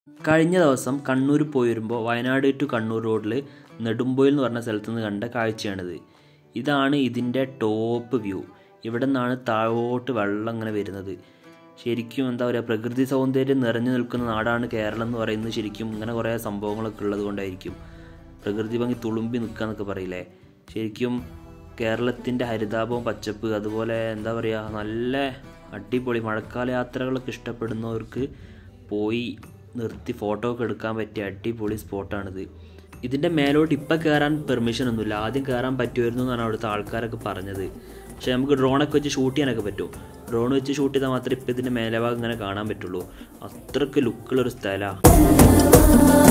കഴിഞ്ഞ ദിവസം കണ്ണൂർ പോയി വരുമ്പോൾ വയനാട് ടു കണ്ണൂർ റോഡിൽ നെടുമ്പോയിൽ എന്ന് പറഞ്ഞ സ്ഥലത്ത് നിന്ന് കണ്ട കാഴ്ചയാണിത്. ഇതാണ് ഇതിൻ്റെ ടോപ്പ് വ്യൂ. ഇവിടെ നിന്നാണ് താഴോട്ട് വെള്ളം ഇങ്ങനെ വരുന്നത്. ശരിക്കും എന്താ പറയുക, പ്രകൃതി സൗന്ദര്യം നിറഞ്ഞു നിൽക്കുന്ന നാടാണ് കേരളം എന്ന് പറയുന്നത്. ശരിക്കും ഇങ്ങനെ കുറേ സംഭവങ്ങളൊക്കെ ഉള്ളത് കൊണ്ടായിരിക്കും. പ്രകൃതി ഭംഗി തുളുമ്പി നിൽക്കുക എന്നൊക്കെ പറയില്ലേ. ശരിക്കും കേരളത്തിൻ്റെ ഹരിതാപവും പച്ചപ്പ്, അതുപോലെ എന്താ പറയുക, നല്ല അടിപൊളി മഴക്കാല യാത്രകളൊക്കെ ഇഷ്ടപ്പെടുന്നവർക്ക് പോയി നിർത്തി ഫോട്ടോ ഒക്കെ എടുക്കാൻ പറ്റിയ അടിപൊളി സ്പോട്ടാണിത്. ഇതിൻ്റെ മേലോട്ട് ഇപ്പം കയറാൻ പെർമിഷൻ ഒന്നുമില്ല. ആദ്യം കയറാൻ പറ്റുമായിരുന്നു എന്നാണ് അവിടുത്തെ ആൾക്കാരൊക്കെ പറഞ്ഞത്. പക്ഷേ നമുക്ക് ഡ്രോണൊക്കെ വെച്ച് ഷൂട്ട് ചെയ്യാനൊക്കെ പറ്റും. ഡ്രോൺ വെച്ച് ഷൂട്ട് ചെയ്താൽ മാത്രമേ ഇപ്പം ഇതിൻ്റെ മേലെ ഭാഗം ഇങ്ങനെ കാണാൻ പറ്റുള്ളൂ. അത്രയ്ക്ക് ലുക്കുള്ളൊരു സ്ഥലമാണ്.